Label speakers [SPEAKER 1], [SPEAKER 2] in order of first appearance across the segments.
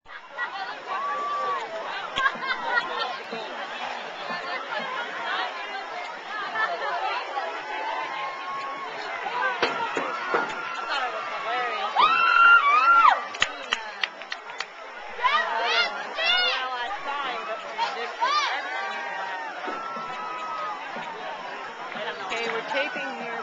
[SPEAKER 1] Okay, we're taping here.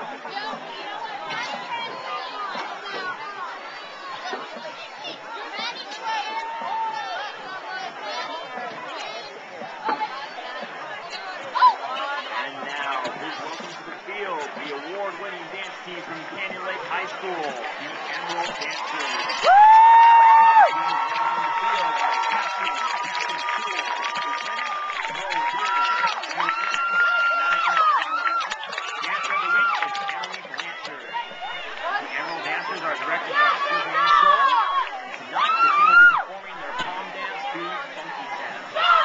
[SPEAKER 2] And now, please welcome to the field the award-winning dance team from Canyon Lake High School, the Emerald Dancers. Emerald Dancers are directed by Susan and Soul. Tonight, the team will be performing their palm dance to Funky Sound.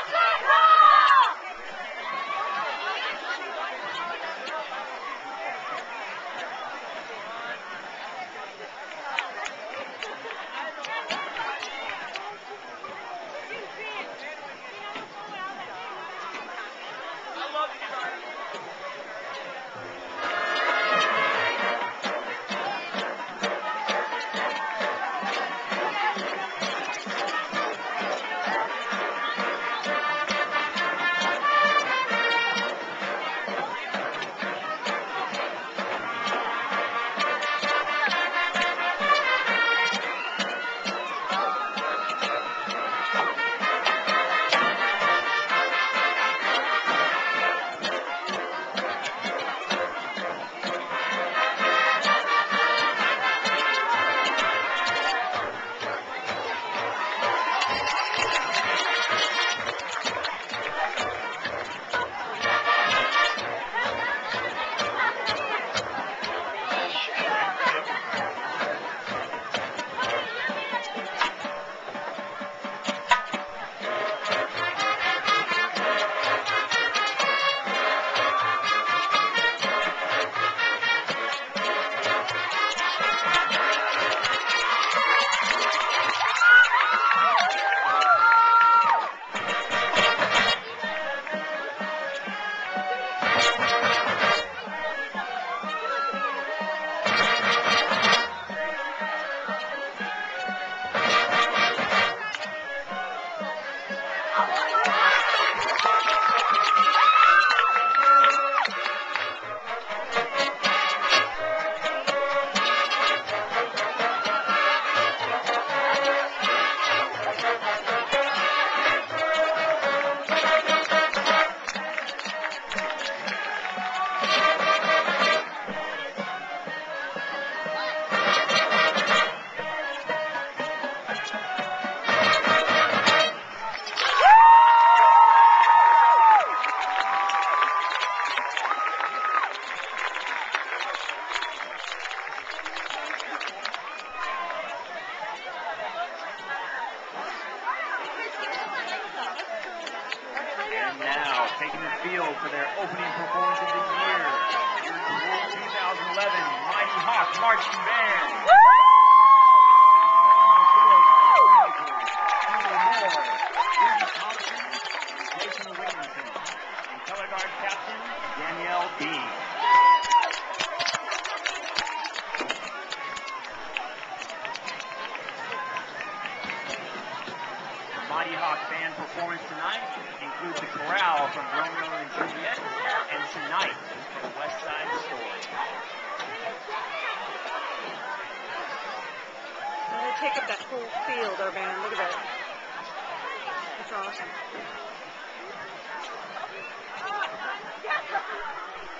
[SPEAKER 2] And now, taking the field for their opening performance of the year, here's the 2011 Mighty Hawk Marching Band. And color guard captain, Danielle Dean. Mighty Hawk band performance tonight includes the chorale from Romeo and Juliet and Tonight from West Side Story.
[SPEAKER 1] Well, they take up that whole field, our band. Look at that. That's awesome.